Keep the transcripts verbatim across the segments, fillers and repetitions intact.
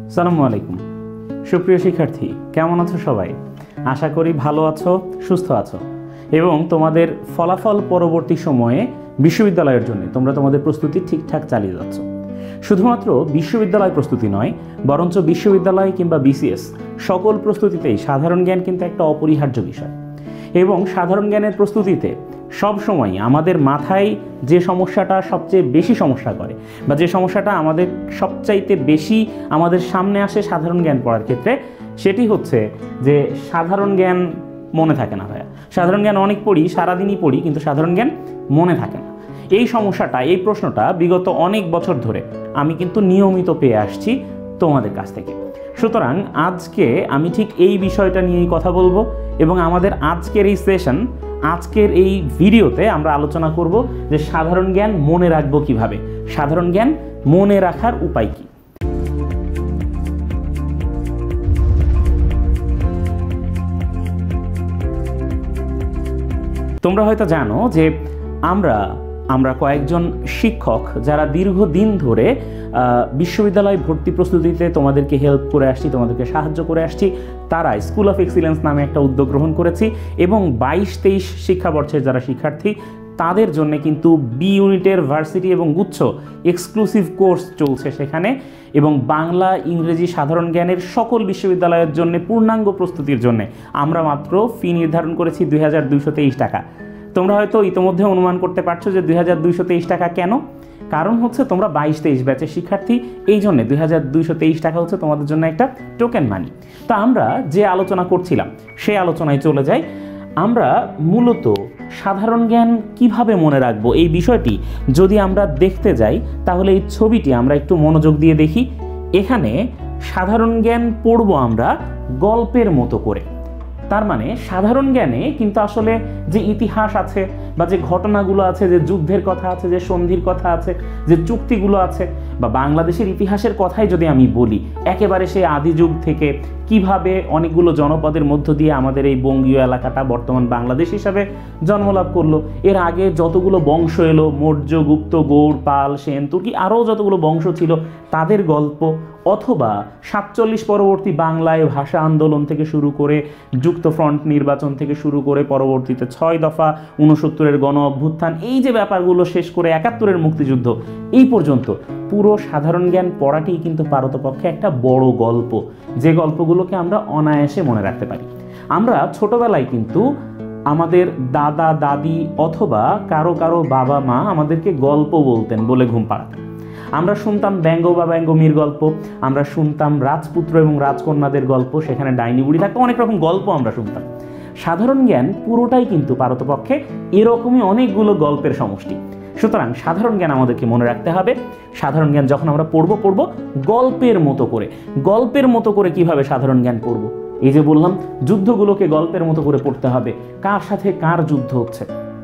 আসসালামু আলাইকুম সুপ্রিয় শিক্ষার্থী, কেমন আছো সবাই? আশা করি ভালো আছো, সুস্থ আছো এবং তোমাদের ফলাফল পরবর্তী সময়ে বিশ্ববিদ্যালয়ের জন্য তোমরা তোমাদের প্রস্তুতি ঠিকঠাক চালিয়ে যাচ্ছ। শুধুমাত্র বিশ্ববিদ্যালয় প্রস্তুতি নয়, বরঞ্চ বিশ্ববিদ্যালয় কিংবা বিসিএস সকল প্রস্তুতিতেই সাধারণ জ্ঞান কিন্তু একটা অপরিহার্য বিষয়। এবং সাধারণ জ্ঞানের প্রস্তুতিতে সব সময় আমাদের মাথায় যে সমস্যাটা সবচেয়ে বেশি সমস্যা করে বা যে সমস্যাটা আমাদের সবচাইতে বেশি আমাদের সামনে আসে সাধারণ জ্ঞান পড়ার ক্ষেত্রে, সেটি হচ্ছে যে সাধারণ জ্ঞান মনে থাকে না। ভাইয়া, সাধারণ জ্ঞান অনেক পড়ি, সারাদিনই পড়ি, কিন্তু সাধারণ জ্ঞান মনে থাকে না। এই সমস্যাটা, এই প্রশ্নটা বিগত অনেক বছর ধরে আমি কিন্তু নিয়মিত পেয়ে আসছি তোমাদের কাছ থেকে। সুতরাং আজকে আমি ঠিক এই বিষয়টা নিয়েই কথা বলবো এবং আমাদের আজকের এই সেশন, আজকের এই ভিডিওতে আমরা আলোচনা করব যে সাধারণ জ্ঞান মনে রাখবো কিভাবে, সাধারণ জ্ঞান মনে রাখার উপায় কি। তোমরা হয়তো জানো যে আমরা আমরা কয়েকজন শিক্ষক যারা দীর্ঘদিন ধরে বিশ্ববিদ্যালয় ভর্তি প্রস্তুতিতে তোমাদেরকে হেল্প করে আসছি, তোমাদেরকে সাহায্য করে আসছি, তারা স্কুল অফ এক্সিলেন্স নামে একটা উদ্যোগ গ্রহণ করেছি এবং বাইশ তেইশ শিক্ষাবর্ষের যারা শিক্ষার্থী তাদের জন্য কিন্তু বি ইউনিটের ভার্সিটি এবং গুচ্ছ এক্সক্লুসিভ কোর্স চলছে সেখানে। এবং বাংলা, ইংরেজি, সাধারণ জ্ঞানের সকল বিশ্ববিদ্যালয়ের জন্য পূর্ণাঙ্গ প্রস্তুতির জন্য আমরা মাত্র ফি নির্ধারণ করেছি দুই হাজার দুইশো তেইশ টাকা। তোমরা হয়তো ইতিমধ্যে অনুমান করতে পারছো যে দুই হাজার দুইশো তেইশ টাকা কেন। কারণ হচ্ছে তোমরা বাইশ তেইশ ব্যাচের শিক্ষার্থী, এই জন্যে দুই হাজার দুইশো তেইশ টাকা হচ্ছে তোমাদের জন্য একটা টোকেন মানি। তো আমরা যে আলোচনা করছিলাম সেই আলোচনায় চলে যাই। আমরা মূলত সাধারণ জ্ঞান কিভাবে মনে রাখবো এই বিষয়টি যদি আমরা দেখতে যাই, তাহলে এই ছবিটি আমরা একটু মনোযোগ দিয়ে দেখি। এখানে সাধারণ জ্ঞান পড়বো আমরা গল্পের মতো করে। তার মানে সাধারণ জ্ঞানে কিন্তু আসলে যে ইতিহাস আছে বা যে ঘটনাগুলো আছে, যে যুদ্ধের কথা আছে, যে সন্ধির কথা আছে, যে চুক্তিগুলো আছে, বা বাংলাদেশের ইতিহাসের কথাই যদি আমি বলি, একেবারে সেই আদি যুগ থেকে কিভাবে অনেকগুলো জনপদের মধ্য দিয়ে আমাদের এই বঙ্গীয় এলাকাটা বর্তমান বাংলাদেশ হিসাবে জন্মলাভ করলো। এর আগে যতগুলো বংশ এলো, মৌর্য, গুপ্ত, গৌড়, পাল, সেন, তুর্কি, আরও যতগুলো বংশ ছিল তাদের গল্প, অথবা সাতচল্লিশ পরবর্তী বাংলায় ভাষা আন্দোলন থেকে শুরু করে যুক্ত ফ্রন্ট নির্বাচন থেকে শুরু করে পরবর্তীতে ছয় দফা, উনসত্তরের গণ অভ্যুত্থান, এই যে ব্যাপারগুলো শেষ করে একাত্তরের মুক্তিযুদ্ধ, এই পর্যন্ত পুরো সাধারণ জ্ঞান পড়াটি কিন্তু পারতপক্ষে একটা বড় গল্প, যে গল্পগুলোকে আমরা অনায়াসে মনে রাখতে পারি। আমরা ছোটবেলায় কিন্তু আমাদের দাদা দাদি অথবা কারো কারো বাবা মা আমাদেরকে গল্প বলতেন, বলে ঘুম পাড়াতেন। আমরা শুনতাম ব্যঙ্গ বা ব্যঙ্গমীর গল্প, আমরা শুনতাম রাজপুত্র এবং রাজকন্যাদের গল্প, সেখানে ডাইনি বুড়ি থাকতো, অনেক রকম গল্প আমরা শুনতাম। সাধারণ জ্ঞান পুরোটাই কিন্তু পারতপক্ষে এরকমই অনেকগুলো গল্পের সমষ্টি। সুতরাং সাধারণ জ্ঞান আমাদেরকে মনে রাখতে হবে। সাধারণ জ্ঞান যখন আমরা পড়বো পড়বো গল্পের মতো করে। গল্পের মতো করে কিভাবে সাধারণ জ্ঞান পড়বো? এই যে বললাম, যুদ্ধগুলোকে গল্পের মতো করে পড়তে হবে, কার সাথে কার যুদ্ধ হচ্ছে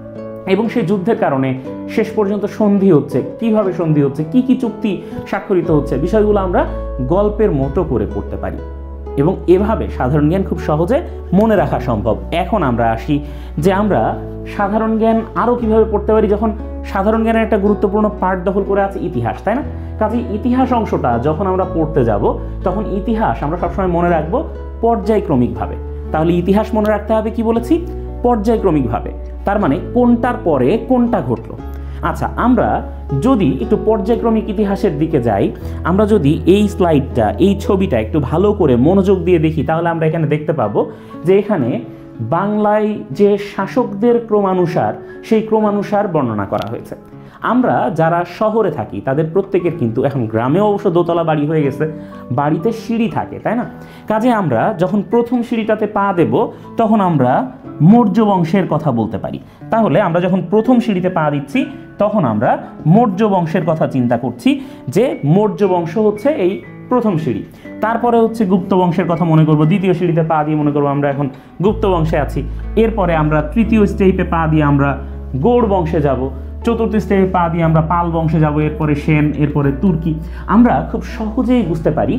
এবং সেই যুদ্ধের কারণে শেষ পর্যন্ত সন্ধি হচ্ছে, কিভাবে সন্ধি হচ্ছে, কি কি চুক্তি স্বাক্ষরিত হচ্ছে, বিষয়গুলো আমরা গল্পের মতো করে পড়তে পারি এবং এভাবে সাধারণ জ্ঞান খুব সহজে মনে রাখা সম্ভব। এখন আমরা আসি যে আমরা সাধারণ জ্ঞান আরও কিভাবে পড়তে পারি। যখন সাধারণ জ্ঞানের একটা গুরুত্বপূর্ণ পার্ট দখল করে আছে ইতিহাস, তাই না? কাজে ইতিহাস অংশটা যখন আমরা পড়তে যাব, তখন ইতিহাস আমরা সবসময় মনে রাখবো পর্যায়ক্রমিকভাবে। তাহলে ইতিহাস মনে রাখতে হবে কি বলেছি? পর্যায়ক্রমিকভাবে। তার মানে কোনটার পরে কোনটা ঘটলো। আচ্ছা, আমরা যদি একটু পর্যায়ক্রমিক ইতিহাসের দিকে যাই, আমরা যদি এই স্লাইডটা, এই ছবিটা একটু ভালো করে মনোযোগ দিয়ে দেখি, তাহলে আমরা এখানে দেখতে পাবো যে এখানে বাংলায় যে শাসকদের ক্রমানুসার, সেই ক্রমানুসার বর্ণনা করা হয়েছে। আমরা যারা শহরে থাকি তাদের প্রত্যেকের কিন্তু, এখন গ্রামেও অবশ্য দোতলা বাড়ি হয়ে গেছে, বাড়িতে সিঁড়ি থাকে, তাই না? কাজে আমরা যখন প্রথম সিঁড়িটাতে পা দেব, তখন আমরা মৌর্য বংশের কথা বলতে পারি। তাহলে আমরা যখন প্রথম সিঁড়িতে পা দিচ্ছি, তখন আমরা মৌর্য বংশের কথা চিন্তা করছি, যে মৌর্য বংশ হচ্ছে এই প্রথম সিঁড়ি। তারপরে হচ্ছে গুপ্ত বংশের কথা মনে করব, দ্বিতীয় সিঁড়িতে পা দিয়ে মনে করবো আমরা এখন গুপ্ত বংশে আছি। এরপরে আমরা তৃতীয় স্টেপে পা দিয়ে আমরা গৌড় বংশে যাব, চতুর্থ স্টেপে পা দিয়ে আমরা পাল বংশে যাব, এরপরে সেন, এরপরে তুর্কি। আমরা খুব সহজেই বুঝতে পারি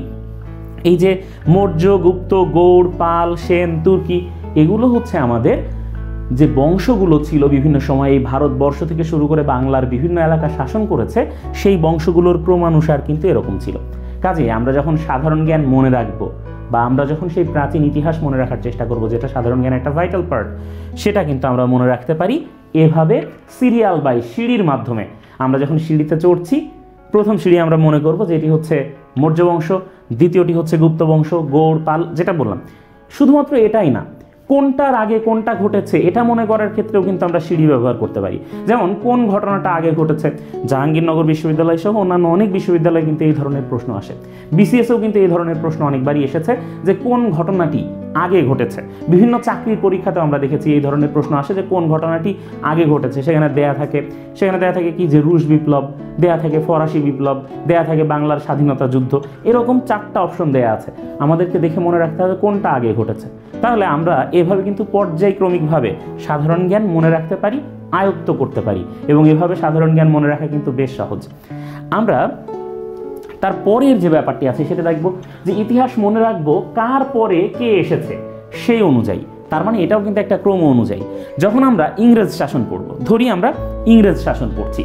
এই যে মৌর্য, গুপ্ত, গৌড়, পাল, সেন, তুর্কি, এগুলো হচ্ছে আমাদের যে বংশগুলো ছিল বিভিন্ন সময়ে এই ভারতবর্ষ থেকে শুরু করে বাংলার বিভিন্ন এলাকা শাসন করেছে, সেই বংশগুলোর ক্রমানুসার কিন্তু এরকম ছিল। কাজে আমরা যখন সাধারণ জ্ঞান মনে রাখবো বা আমরা যখন সেই প্রাচীন ইতিহাস মনে রাখার চেষ্টা করব, যেটা সাধারণ জ্ঞানের একটা ভাইটাল পার্ট, সেটা কিন্তু আমরা মনে রাখতে পারি এভাবে সিরিয়াল বাই সিঁড়ির মাধ্যমে। আমরা যখন সিঁড়িতে চড়ছি, প্রথম সিঁড়ি আমরা মনে করব যে এটি হচ্ছে মৌর্য বংশ, দ্বিতীয়টি হচ্ছে গুপ্ত বংশ, গৌড়, পাল, যেটা বললাম। শুধুমাত্র এটাই না, কোনটার আগে কোনটা ঘটেছে এটা মনে করার ক্ষেত্রেও কিন্তু আমরা সিঁড়ি ব্যবহার করতে পারি। যেমন কোন ঘটনাটা আগে ঘটেছে, জাহাঙ্গীরনগর বিশ্ববিদ্যালয় সহ অন্যান্য অনেক বিশ্ববিদ্যালয়ে কিন্তু এই ধরনের প্রশ্ন আসে। বিসিএসেও কিন্তু এই ধরনের প্রশ্ন অনেকবারই এসেছে যে কোন ঘটনাটি আগে ঘটেছে। বিভিন্ন চাকরির পরীক্ষাতেও আমরা দেখেছি এই ধরনের প্রশ্ন আসে যে কোন ঘটনাটি আগে ঘটেছে। সেখানে দেয়া থাকে সেখানে দেয়া থাকে কি যে রুশ বিপ্লব, দেয়া থাকে ফরাসি বিপ্লব, দেয়া থাকে বাংলার স্বাধীনতা যুদ্ধ, এরকম চারটা অপশন দেয়া আছে। আমাদেরকে দেখে মনে রাখতে হবে কোনটা আগে ঘটেছে। তাহলে আমরা এভাবে কিন্তু পর্যায়ক্রমিকভাবে সাধারণ জ্ঞান মনে রাখতে পারি, আয়ত্ত করতে পারি, এবং এভাবে সাধারণ জ্ঞান মনে রাখা কিন্তু বেশ সহজ। আমরা তারপরের যে ব্যাপারটি আছে সেটা দেখব যে ইতিহাস মনে রাখবো কার পরে কে এসেছে সেই অনুযায়ী। তার মানে এটাও কিন্তু একটা ক্রম অনুযায়ী। যখন আমরা ইংরেজ শাসন পড়ব, ধরি আমরা ইংরেজ শাসন পড়ছি,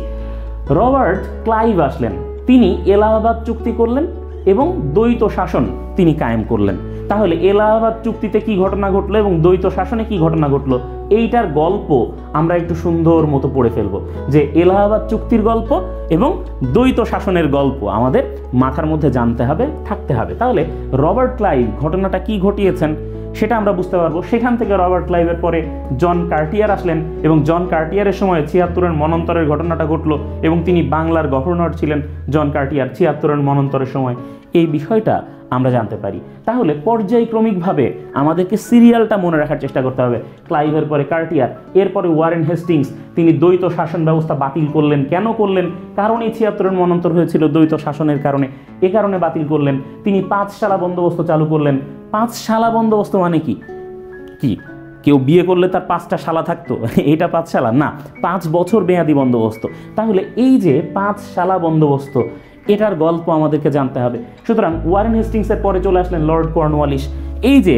রবার্ট ক্লাইভ আসলেন, তিনি এলাহাবাদ চুক্তি করলেন এবং দ্বৈত শাসন তিনি কায়েম করলেন। তাহলে এলাহাবাদ চুক্তিতে কি ঘটনা ঘটলো এবং দ্বৈত শাসনে কি ঘটনা ঘটলো, এইটার গল্প আমরা একটু সুন্দর মতো পড়ে ফেলবো, যে এলাহাবাদ চুক্তির গল্প এবং দ্বৈত শাসনের গল্প আমাদের মাথার মধ্যে জানতে হবে, থাকতে হবে। তাহলে রবার্ট ক্লাইভ ঘটনাটা কি ঘটিয়েছেন সেটা আমরা বুঝতে পারবো। সেখান থেকে রবার্ট ক্লাইভের পরে জন কার্টিয়ার আসলেন এবং জন কার্টিয়ারের সময় ছিয়াত্তরের মনন্তরের ঘটনাটা ঘটলো এবং তিনি বাংলার গভর্নর ছিলেন ছিয়াত্তরের ছিয়াত্তরের ছিয়াত্তরের মনন্তরের সময়। এই বিষয়টা আমরা জানতে পারি। তাহলে পর্যায়ক্রমিকভাবে আমাদেরকে সিরিয়ালটা মনে রাখার চেষ্টা করতে হবে। ক্লাইভের পরে কার্টিয়ার, এরপরে ওয়ারেন হেস্টিংস, তিনি দ্বৈত শাসন ব্যবস্থা বাতিল করলেন। কেন করলেন? কারণ এই ছিয়াত্তরের মনন্তর হয়েছিল দ্বৈত শাসনের কারণে, এ কারণে বাতিল করলেন। তিনি পাঁচশালা বন্দোবস্ত চালু করলেন। পাঁচশালা বন্দোবস্ত মানে কি কি কেউ বিয়ে করলে তার পাঁচটা শালা থাকতো, এটা পাঁচশালা না, পাঁচ বছর মেয়াদী বন্দোবস্ত। তাহলে এই যে পাঁচশালা বন্দোবস্ত, এটার গল্প আমাদেরকে জানতে হবে। সুতরাং ওয়ারেন হেস্টিংসের পরে চলে আসলেন লর্ড কর্নওয়ালিস। এই যে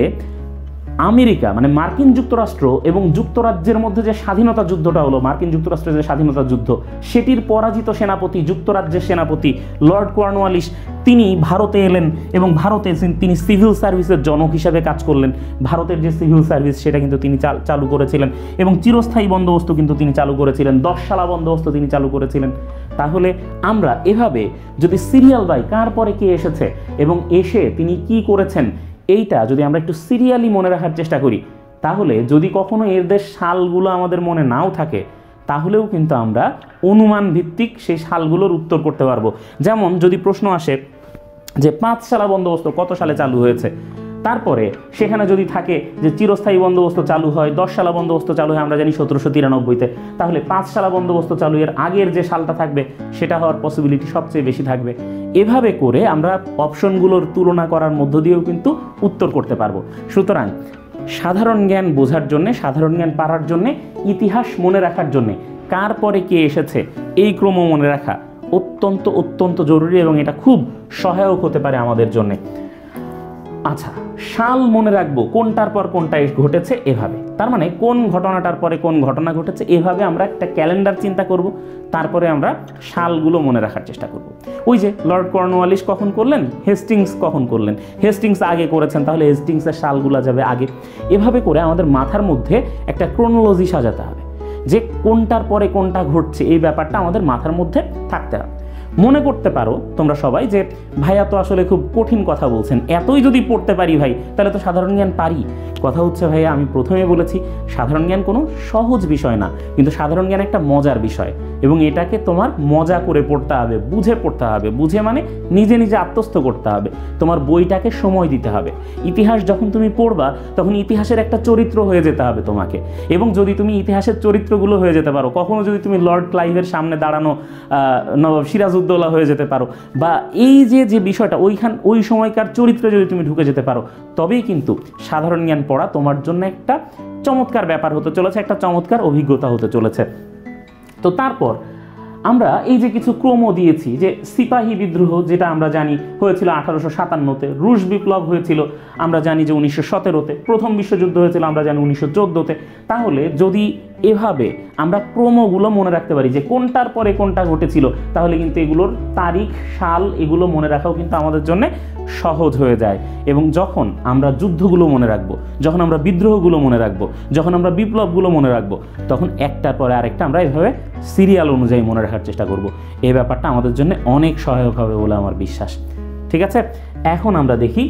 আমেরিকা মানে মার্কিন যুক্তরাষ্ট্র এবং যুক্তরাজ্যের মধ্যে যে স্বাধীনতা যুদ্ধটা হলো, মার্কিন যুক্তরাষ্ট্রের যে স্বাধীনতা যুদ্ধ, সেটির পরাজিত সেনাপতি, যুক্তরাজ্যের সেনাপতি লর্ড কর্নওয়ালিস, তিনি ভারতে এলেন এবং ভারতে তিনি সিভিল সার্ভিসের জনক হিসাবে কাজ করলেন। ভারতের যে সিভিল সার্ভিস সেটা কিন্তু তিনি চালু করেছিলেন এবং চিরস্থায়ী বন্দোবস্ত কিন্তু তিনি চালু করেছিলেন, দশ সালা বন্দোবস্ত তিনি চালু করেছিলেন। তাহলে আমরা এভাবে যদি সিরিয়াল বাই কার পরে কে এসেছে এবং এসে তিনি কি করেছেন, এইটা যদি আমরা একটু সিরিয়ালি মনে রাখার চেষ্টা করি, তাহলে যদি কখনো এদের সালগুলো আমাদের মনে নাও থাকে, তাহলেও কিন্তু আমরা অনুমান ভিত্তিক সেই সালগুলোর উত্তর করতে পারবো। যেমন যদি প্রশ্ন আসে যে পাঁচ সালা বন্দোবস্ত কত সালে চালু হয়েছে, তারপরে সেখানে যদি থাকে যে চিরস্থায়ী বন্দোবস্ত চালু হয়, দশ সালা বন্দোবস্ত চালু হয় আমরা জানি সতেরোশো তিরানব্বইতে, তাহলে পাঁচ সালা বন্দোবস্ত চালু এর আগের যে সালটা থাকবে সেটা হওয়ার পসিবিলিটি সবচেয়ে বেশি থাকবে। এভাবে করে আমরা অপশনগুলোর তুলনা করার মধ্য দিয়েও কিন্তু উত্তর করতে পারবো। সুতরাং সাধারণ জ্ঞান বোঝার জন্যে, সাধারণ জ্ঞান পারার জন্যে, ইতিহাস মনে রাখার জন্যে কার পরে কে এসেছে এই ক্রম মনে রাখা অত্যন্ত অত্যন্ত জরুরি এবং এটা খুব সহায়ক হতে পারে আমাদের জন্যে। আচ্ছা, সাল মনে রাখবো কোনটার পর কোনটা ঘটেছে এভাবে, তার মানে কোন ঘটনাটার পরে কোন ঘটনা ঘটেছে, এভাবে আমরা একটা ক্যালেন্ডার চিন্তা করব, তারপরে আমরা সালগুলো মনে রাখার চেষ্টা করব। ওই যে লর্ড কর্নওয়ালিস কখন করলেন, হেস্টিংস কখন করলেন, হেস্টিংস আগে করেছেন, তাহলে হেস্টিংসের সালগুলো যাবে আগে। এভাবে করে আমাদের মাথার মধ্যে একটা ক্রোনোলজি সাজাতে হবে যে কোনটার পরে কোনটা ঘটছে, এই ব্যাপারটা আমাদের মাথার মধ্যে থাকতে হবে। মনে করতে পারো তোমরা সবাই যে ভাইয়া তো আসলে খুব কঠিন কথা বলছেন, এতই যদি পড়তে পারি ভাই তাহলে তো সাধারণ জ্ঞান পারি। কথা হচ্ছে ভাইয়া, আমি প্রথমে বলেছি সাধারণ জ্ঞান কোনো সহজ বিষয় না, কিন্তু সাধারণ জ্ঞান একটা মজার বিষয় এবং এটাকে তোমার মজা করে পড়তে হবে, বুঝে পড়তে হবে। বুঝে মানে নিজে নিজে আত্মস্থ করতে হবে, তোমার বইটাকে সময় দিতে হবে। ইতিহাস যখন তুমি পড়বা তখন ইতিহাসের একটা চরিত্র হয়ে যেতে হবে তোমাকে, এবং যদি তুমি ইতিহাসের চরিত্রগুলো হয়ে যেতে পারো, কখনো যদি তুমি লর্ড ক্লাইভের সামনে দাঁড়ানো নবাব সিরাজউদ্দৌলা হয়ে যেতে পারো, বা এই যে যে বিষয়টা ওইখান ওই সময়কার চরিত্রে যদি তুমি ঢুকে যেতে পারো, তবেই কিন্তু সাধারণ জ্ঞান পড়া তোমার জন্য একটা চমৎকার ব্যাপার হতে চলেছে, একটা চমৎকার অভিজ্ঞতা হতে চলেছে। তো তারপর আমরা এই যে কিছু ক্রম দিয়েছি, যে সিপাহী বিদ্রোহ যেটা আমরা জানি হয়েছিল আঠারোশো সাতান্নতে, রুশ বিপ্লব হয়েছিল আমরা জানি যে উনিশশো সতেরোতে, প্রথম বিশ্বযুদ্ধ হয়েছিল আমরা জানি উনিশশো চোদ্দোতে। তাহলে যদি এভাবে আমরা ক্রমগুলো মনে রাখতে পারি যে কোনটার পরে কোনটা ঘটেছিল, তাহলে কিন্তু এগুলোর তারিখ সাল এগুলো মনে রাখাও কিন্তু আমাদের জন্য সহজ হয়ে যায়। এবং যখন আমরা যুদ্ধগুলো মনে রাখবো, যখন আমরা বিদ্রোহগুলো মনে রাখবো, যখন আমরা বিপ্লবগুলো মনে রাখবো, তখন একটার পরে আরেকটা আমরা এভাবে সিরিয়াল অনুযায়ী মনে রাখার চেষ্টা করব। এই ব্যাপারটা আমাদের জন্য অনেক সহায়ক হবে বলে আমার বিশ্বাস। ঠিক আছে, এখন আমরা দেখি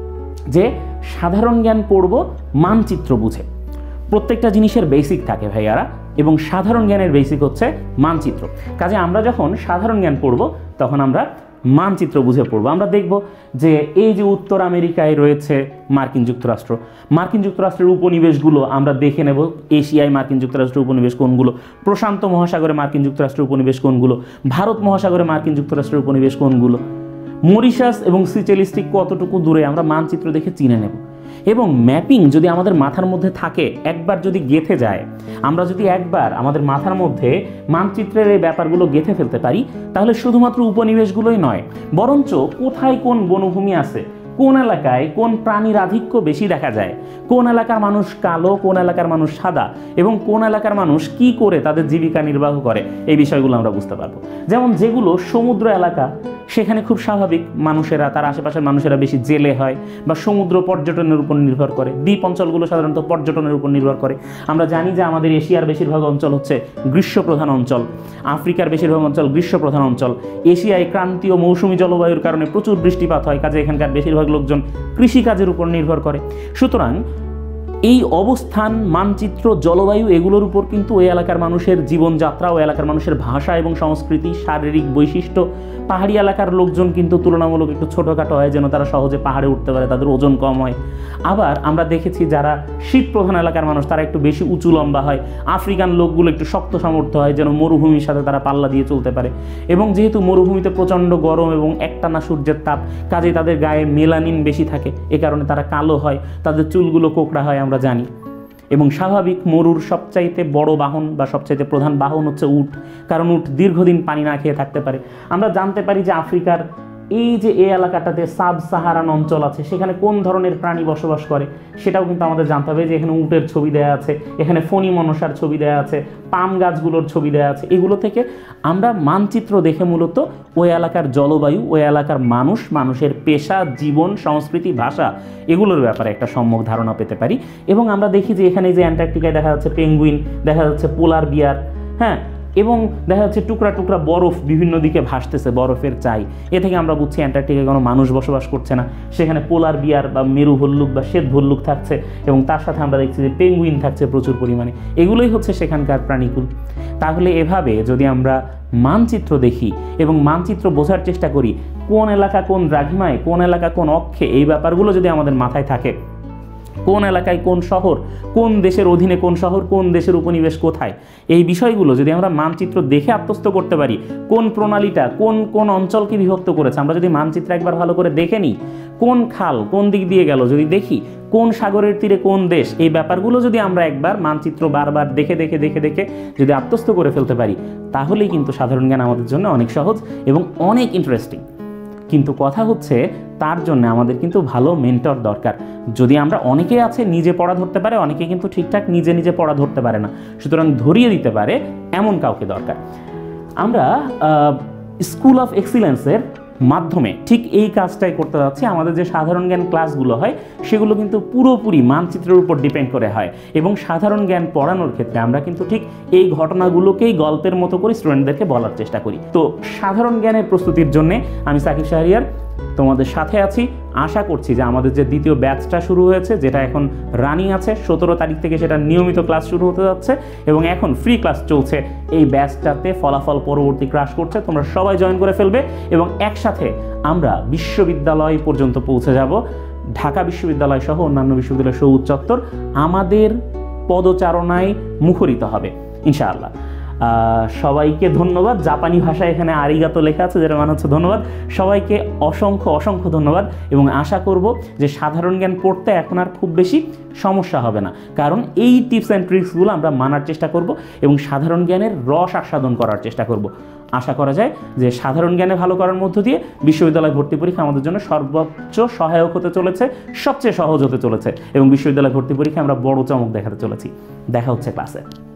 যে সাধারণ জ্ঞান পড়ব মানচিত্র বুঝে। প্রত্যেকটা জিনিসের বেসিক থাকে ভাইয়ারা, এবং সাধারণ জ্ঞানের বেসিক হচ্ছে মানচিত্র। কাজে আমরা যখন সাধারণ জ্ঞান পড়ব তখন আমরা মানচিত্র বুঝে পড়ব। আমরা দেখব যে এই যে উত্তর আমেরিকায় রয়েছে মার্কিন যুক্তরাষ্ট্র, মার্কিন যুক্তরাষ্ট্রের উপনিবেশগুলো আমরা দেখে নেব। এশিয়ায় মার্কিন যুক্তরাষ্ট্রের উপনিবেশ কোনগুলো, প্রশান্ত মহাসাগরে মার্কিন যুক্তরাষ্ট্রের উপনিবেশ কোনগুলো, ভারত মহাসাগরে মার্কিন যুক্তরাষ্ট্রের উপনিবেশ কোনগুলো, মরিশাস এবং সিচেলিস ঠিক কতটুকু দূরে আমরা মানচিত্র দেখে চিনে নেব। এবং ম্যাপিং যদি আমাদের মাথার মধ্যে থাকে, একবার যদি গেঁথে যায়, আমরা যদি একবার আমাদের মাথার মধ্যে মানচিত্রের এই ব্যাপারগুলো গেঁথে ফেলতে পারি, তাহলে শুধুমাত্র উপনিবেশগুলোই নয়, বরঞ্চ কোথায় কোন বনভূমি আছে, কোন এলাকায় কোন প্রাণীর আধিক্য বেশি দেখা যায়, কোন এলাকার মানুষ কালো, কোন এলাকার মানুষ সাদা, এবং কোন এলাকার মানুষ কি করে তাদের জীবিকা নির্বাহ করে, এই বিষয়গুলো আমরা বুঝতে পারবো। যেমন যেগুলো সমুদ্র এলাকা, সেখানে খুব স্বাভাবিক মানুষেরা, তার আশেপাশের মানুষেরা বেশি জেলে হয় বা সমুদ্র পর্যটনের উপর নির্ভর করে। দ্বীপ অঞ্চলগুলো সাধারণত পর্যটনের উপর নির্ভর করে। আমরা জানি যে আমাদের এশিয়ার বেশিরভাগ অঞ্চল হচ্ছে গ্রীষ্মপ্রধান অঞ্চল, আফ্রিকার বেশিরভাগ অঞ্চল গ্রীষ্মপ্রধান অঞ্চল, এশিয়ায় ক্রান্তীয় মৌসুমী জলবায়ুর কারণে প্রচুর বৃষ্টিপাত হয়, কাজে এখানকার বেশিরভাগ লোকজন কৃষিকাজের উপর নির্ভর করে। সুতরাং এই অবস্থান, মানচিত্র, জলবায়ু এগুলোর উপর কিন্তু ওই এলাকার মানুষের জীবনযাত্রা, ওই এলাকার মানুষের ভাষা এবং সংস্কৃতি, শারীরিক বৈশিষ্ট্য। পাহাড়ি এলাকার লোকজন কিন্তু তুলনামূলক একটু ছোটোখাটো হয়, যেন তারা সহজে পাহাড়ে উঠতে পারে, তাদের ওজন কম হয়। আবার আমরা দেখেছি যারা শীত প্রধান এলাকার মানুষ তারা একটু বেশি উঁচু লম্বা হয়। আফ্রিকান লোকগুলো একটু শক্ত সামর্থ্য হয়, যেন মরুভূমির সাথে তারা পাল্লা দিয়ে চলতে পারে। এবং যেহেতু মরুভূমিতে প্রচণ্ড গরম এবং একটানা সূর্যের তাপ, কাজেই তাদের গায়ে মেলানিন বেশি থাকে, এ কারণে তারা কালো হয়, তাদের চুলগুলো কোঁকড়া হয়, আমরা জানি। এবং স্বাভাবিক মরুর সবচাইতে বড় বাহন বা সবচাইতে প্রধান বাহন হচ্ছে উট, কারণ উট দীর্ঘদিন পানি না খেয়ে থাকতে পারে। আমরা জানতে পারি যে আফ্রিকার এই যে এই এলাকাটাতে সাব সাহারান অঞ্চল আছে, সেখানে কোন ধরনের প্রাণী বসবাস করে সেটাও কিন্তু আমাদের জানতে হবে। যে এখানে উটের ছবি দেওয়া আছে, এখানে ফণি মনসার ছবি দেওয়া আছে, পাম গাছগুলোর ছবি দেওয়া আছে। এগুলো থেকে আমরা মানচিত্র দেখে মূলত ওই এলাকার জলবায়ু, ওই এলাকার মানুষ, মানুষের পেশা, জীবন, সংস্কৃতি, ভাষা এগুলোর ব্যাপারে একটা সম্যক ধারণা পেতে পারি। এবং আমরা দেখি যে এখানে যে অ্যান্টার্কটিকায় দেখা যাচ্ছে পেঙ্গুইন, দেখা যাচ্ছে পোলার বিয়ার, হ্যাঁ, এবং দেখা যাচ্ছে টুকরা টুকরা বরফ বিভিন্ন দিকে ভাসতেছে, বরফের চাই। এ থেকে আমরা বুঝছি অ্যান্টার্কটিকায় কোনো মানুষ বসবাস করছে না, সেখানে পোলার বিয়ার বা মেরু ভল্লুক বা শ্বেত ভল্লুক থাকছে, এবং তার সাথে আমরা দেখছি যে পেঙ্গুইন থাকছে প্রচুর পরিমাণে। এগুলোই হচ্ছে সেখানকার প্রাণীকুল। তাহলে এভাবে যদি আমরা মানচিত্র দেখি এবং মানচিত্র বোঝার চেষ্টা করি, কোন এলাকা কোন দ্রাঘিমায়, কোন এলাকা কোন অক্ষে, এই ব্যাপারগুলো যদি আমাদের মাথায় থাকে, কোন এলাকায় কোন শহর, কোন দেশের অধীনে কোন শহর, কোন দেশের উপনিবেশ কোথায়, এই বিষয়গুলো যদি আমরা মানচিত্র দেখে আত্মস্থ করতে পারি, কোন প্রণালীটা কোন কোন অঞ্চলকে বিভক্ত করেছে, আমরা যদি মানচিত্র একবার ভালো করে দেখে নিই, কোন খাল কোন দিক দিয়ে গেল যদি দেখি, কোন সাগরের তীরে কোন দেশ, এই ব্যাপারগুলো যদি আমরা একবার মানচিত্র বারবার দেখে দেখে দেখে দেখে যদি আত্মস্থ করে ফেলতে পারি, তাহলেই কিন্তু সাধারণ জ্ঞান আমাদের জন্য অনেক সহজ এবং অনেক ইন্টারেস্টিং। কিন্তু কথা হচ্ছে তার জন্য আমাদের কিন্তু ভালো মেন্টর দরকার। যদি আমরা, অনেকে আছে নিজে পড়া ধরতে পারে, অনেকে কিন্তু ঠিকঠাক নিজে নিজে পড়া ধরতে পারে না, সুতরাং ধরিয়ে দিতে পারে এমন কাউকে দরকার। আমরা স্কুল অফ এক্সিলেন্সের মাধ্যমে ঠিক এই কাজটাই করতে যাচ্ছি। আমাদের যে সাধারণ জ্ঞান ক্লাসগুলো হয় সেগুলো কিন্তু পুরোপুরি মানচিত্রের উপর ডিপেন্ড করে হয়, এবং সাধারণ জ্ঞান পড়ানোর ক্ষেত্রে আমরা কিন্তু ঠিক এই ঘটনাগুলোকেই গল্পের মতো করে স্টুডেন্টদেরকে বলার চেষ্টা করি। তো সাধারণ জ্ঞানের প্রস্তুতির জন্যে আমি সাকিব শাহরিয়ার তোমাদের সাথে আছি। আশা করছি যে আমাদের যে দ্বিতীয় ব্যাচটা শুরু হয়েছে, যেটা এখন রানিং আছে, সতেরো তারিখ থেকে সেটা নিয়মিত ক্লাস শুরু হতে যাচ্ছে এবং এখন ফ্রি ক্লাস চলছে, এই ব্যাচটাতে ফলাফল পরবর্তী ক্লাস করছে, তোমরা সবাই জয়েন করে ফেলবে এবং একসাথে আমরা বিশ্ববিদ্যালয় পর্যন্ত পৌঁছে যাব। ঢাকা বিশ্ববিদ্যালয় সহ অন্যান্য বিশ্ববিদ্যালয় সহ উচ্চত্তর আমাদের পদচারণায় মুখরিত হবে ইনশাআল্লাহ। সবাইকে ধন্যবাদ। জাপানি ভাষায় এখানে আরিগাতো লেখা আছে, যেটা মানে হচ্ছে ধন্যবাদ। সবাইকে অসংখ্য অসংখ্য ধন্যবাদ এবং আশা করব যে সাধারণ জ্ঞান পড়তে এখন আর খুব বেশি সমস্যা হবে না, কারণ এই টিপস অ্যান্ড ট্রিক্সগুলো আমরা মানার চেষ্টা করব এবং সাধারণ জ্ঞানের রস আস্বাদন করার চেষ্টা করব। আশা করা যায় যে সাধারণ জ্ঞানে ভালো করার মধ্য দিয়ে বিশ্ববিদ্যালয় ভর্তি পরীক্ষা আমাদের জন্য সর্বোচ্চ সহায়ক হতে চলেছে, সবচেয়ে সহজ হতে চলেছে এবং বিশ্ববিদ্যালয় ভর্তি পরীক্ষায় আমরা বড় চমক দেখাতে চলেছি। দেখা হচ্ছে ক্লাসে।